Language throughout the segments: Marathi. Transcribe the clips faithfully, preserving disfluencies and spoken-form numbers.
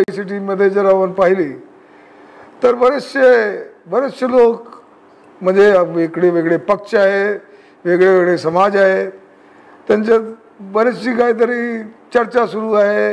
सिटीमध्ये जर आपण पाहिली तर बरेचसे बरेचसे लोक म्हणजे वेगळे वेगळे पक्ष आहे, वेगळे वेगळे समाज आहे, त्यांच्यात बरेचशी काहीतरी चर्चा सुरू आहे,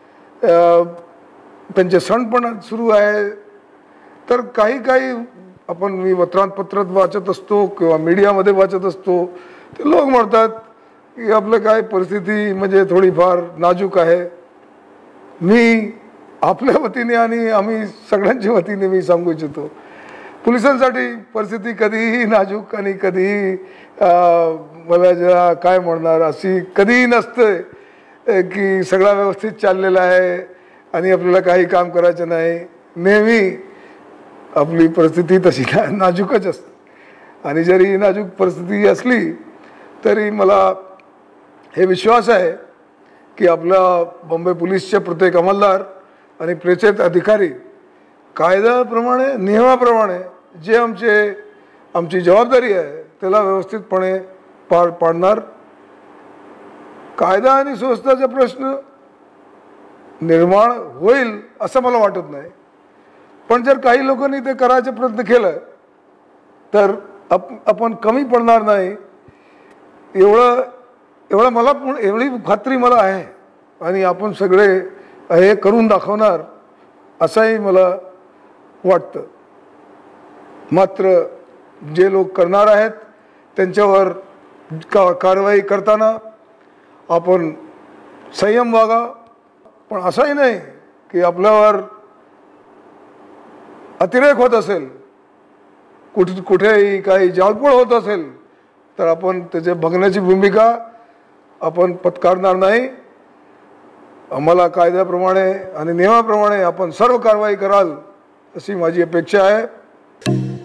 त्यांचे सण पण सुरू आहे. तर काही काही आपण मी वर्तमानपत्रात वाचत असतो किंवा मीडियामध्ये वाचत असतो, ते लोक म्हणतात की आपलं काय परिस्थिती म्हणजे थोडीफार नाजूक आहे. मी आपल्या वतीने आणि आम्ही सगळ्यांच्या वतीने मी सांगू इच्छितो, पोलिसांसाठी परिस्थिती कधीही नाजूक आणि कधीही मला जरा काय म्हणणार अशी कधीही नसते की सगळा व्यवस्थित चाललेला आहे आणि आपल्याला काही काम करायचं नाही. नेहमी आपली परिस्थिती तशी नाजूकच असते. आणि जरी नाजूक परिस्थिती असली तरी मला हे विश्वास आहे की आपला बॉम्बे पोलीसचे प्रत्येक अंमलदार आणि प्रेक्षक अधिकारी कायद्याप्रमाणे नियमाप्रमाणे जे आमचे आमची जबाबदारी आहे त्याला व्यवस्थितपणे पार पाडणार. कायदा आणि सुव्यवस्थेचा प्रश्न निर्माण होईल असं मला वाटत नाही, पण जर काही लोकांनी ते करायचा प्रयत्न केलं तर आप आपण कमी पडणार नाही एवढं एवढं मला पण एवढी खात्री मला आहे. आणि आपण सगळे हे करून दाखवणार असंही मला वाटतं. मात्र जे लोक करणार आहेत त्यांच्यावर का कारवाई करताना आपण संयम वागा, पण असंही नाही की आपल्यावर अतिरेक होत असेल, कुठे कुठेही काही जाळपोळ होत असेल तर आपण त्याचे बघण्याची भूमिका आपण पत्करणार नाही. आम्हाला कायद्याप्रमाणे आणि नियमाप्रमाणे आपण सर्व कारवाई कराल अशी माझी अपेक्षा आहे.